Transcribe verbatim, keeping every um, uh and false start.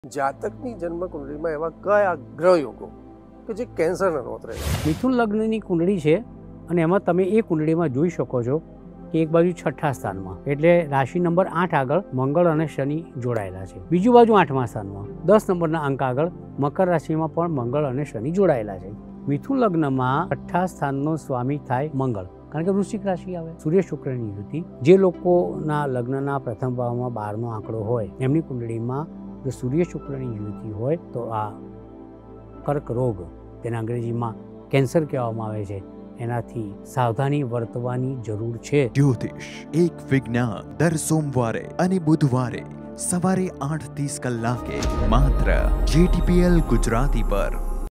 જાતકની જન્મ કુંડળીમાં એવા કયા ગ્રહ યોગો કે જે કેન્સરના નોંધ રહે? મિથુન લગ્નની કુંડળી છે અને એમાં તમે એ કુંડળીમાં જોઈ શકો છો કે એક બાજુ છઠ્ઠા સ્થાનમાં એટલે રાશિ નંબર આઠ આગળ મંગળ અને શનિ જોડાયેલા છે. બીજું બાજુ આઠમા સ્થાનમાં દસ નંબરના અંક આગળ મકર રાશિમાં પણ મંગળ અને શનિ જોડાયેલા છે. મિથુન લગ્નમાં છઠ્ઠા સ્થાનનો સ્વામી થાય મંગળ, કારણ કે વૃશ્ચિક રાશિ આવે. સૂર્ય શુક્રની યુતિ, જે લોકોના લગ્નના પ્રથમ ભાવમાં બારનો આંકડો હોય એમની કુંડળીમાં જો સૂર્ય શુક્રની યુતિ હોય તો આ કર્ક રોગ, તેને અંગ્રેજીમાં કેન્સર કહેવામાં આવે છે, એનાથી સાવધાની વર્તવાની જરૂર છે. જ્યોતિષ એક વિજ્ઞાન દર સોમવારે અને બુધવારે સવારે આઠ ત્રીસ કલાકે માત્ર જીટીપીએલ ગુજરાતી પર.